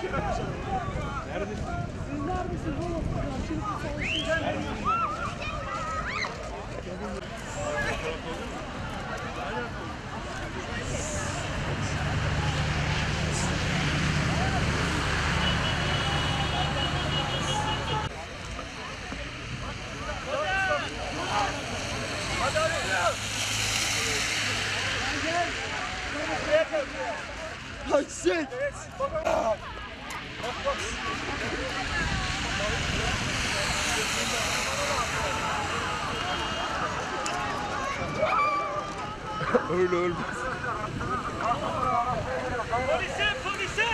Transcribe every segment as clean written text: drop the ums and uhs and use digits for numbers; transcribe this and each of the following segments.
Kaçsın. Öyle ölmez. Polise, polise!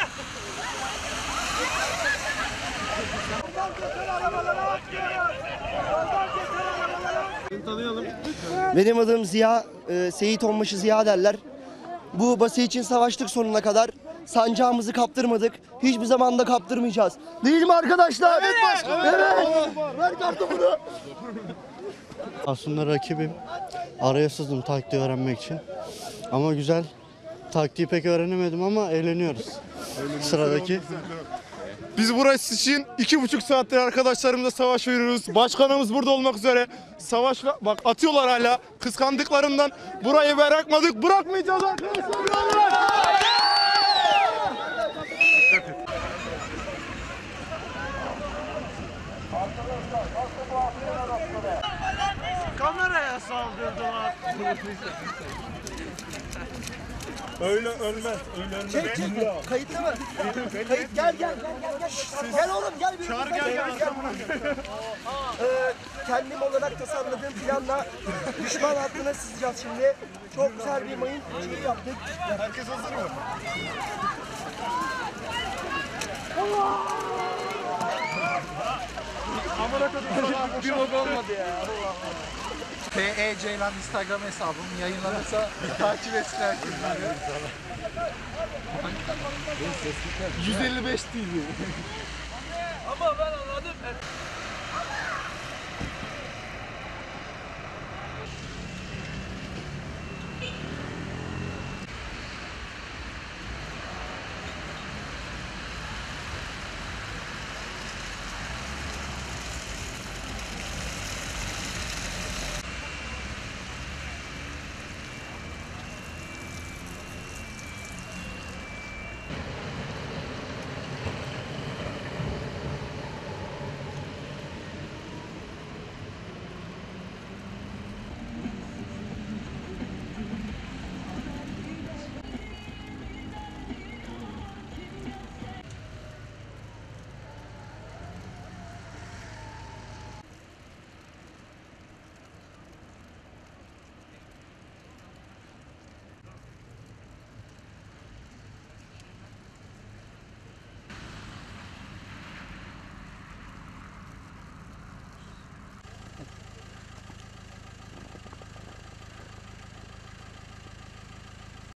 Benim adım Ziya, Seyit Onbaşı Ziya derler. Bu basın için savaştık sonuna kadar. Sancağımızı kaptırmadık. Hiçbir zaman da kaptırmayacağız. Değil mi arkadaşlar? Evet başkanım. Evet. Ver kartımını. Aslında rakibim. Araya sızdım taktiği öğrenmek için. Ama güzel. Taktiği pek öğrenemedim ama eğleniyoruz. Sıradaki. Biz burası için 2,5 saattir arkadaşlarımızla savaş veriyoruz. Başkanımız burada olmak üzere. Savaşla bak atıyorlar hala. Kıskandıklarından burayı bırakmadık. Bırakmayacağız arkadaşlar. Kameraya saldırdılar. Öyle ölmez. Öyle ölmez. Çek. Kayıtlı mı? Kayıt gel. Gel oğlum gel. Çağır gel. Kendim olarak tasarladığım planla düşman hattına sızacağız şimdi. Çok güzel bir mayın şeyi yaptık. Herkes hazır mı? Bir bok olmadı ya. TE Ceylan Instagram hesabım yayınlanırsa takip etsin herkes. 155 TV. Ama ben